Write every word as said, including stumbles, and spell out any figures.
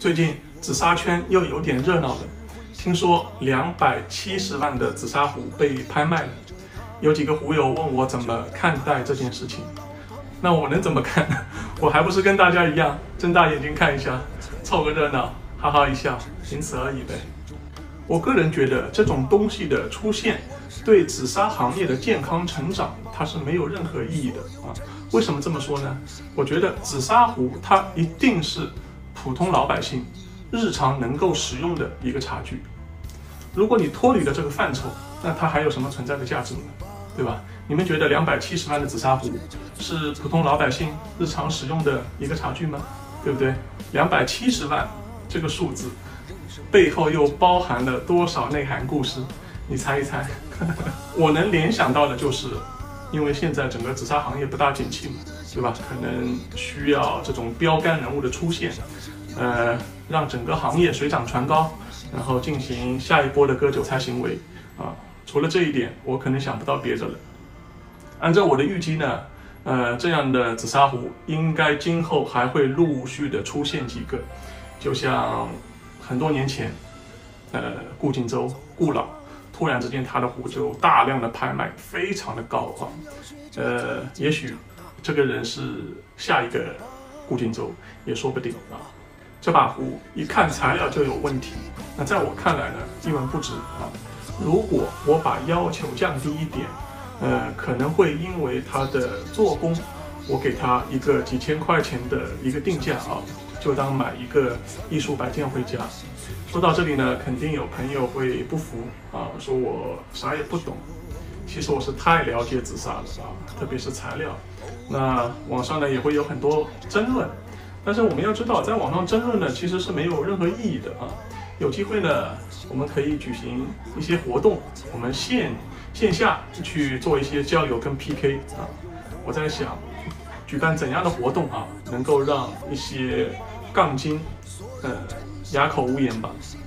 最近紫砂圈又有点热闹了，听说两百七十万的紫砂壶被拍卖了。有几个壶友问我怎么看待这件事情，那我能怎么看呢？我还不是跟大家一样，睁大眼睛看一下，凑个热闹，哈哈一笑，仅此而已呗。我个人觉得这种东西的出现，对紫砂行业的健康成长，它是没有任何意义的啊。为什么这么说呢？我觉得紫砂壶它一定是普通老百姓日常能够使用的一个茶具。如果你脱离了这个范畴，那它还有什么存在的价值呢？对吧？你们觉得两百七十万的紫砂壶是普通老百姓日常使用的一个茶具吗？对不对？两百七十万这个数字背后又包含了多少内涵故事？你猜一猜。我能联想到的就是，因为现在整个紫砂行业不大景气嘛，对吧？可能需要这种标杆人物的出现，呃，让整个行业水涨船高，然后进行下一波的割韭菜行为啊。除了这一点，我可能想不到别的了。按照我的预计呢，呃，这样的紫砂壶应该今后还会陆续的出现几个，就像很多年前，呃，顾景舟、顾老，突然之间他的壶就大量的拍卖，非常的高啊。呃，也许这个人是下一个顾景舟，也说不定啊。这把壶一看材料就有问题，那在我看来呢，一文不值啊。如果我把要求降低一点，呃，可能会因为它的做工，我给它一个几千块钱的一个定价啊，就当买一个艺术摆件回家。说到这里呢，肯定有朋友会不服啊，说我啥也不懂。其实我是太了解紫砂了啊，特别是材料。那网上呢也会有很多争论，但是我们要知道，在网上争论呢其实是没有任何意义的啊。有机会呢，我们可以举行一些活动，我们线线下去做一些交流跟 P K 啊。我在想，举办怎样的活动啊，能够让一些杠精，呃，哑口无言吧。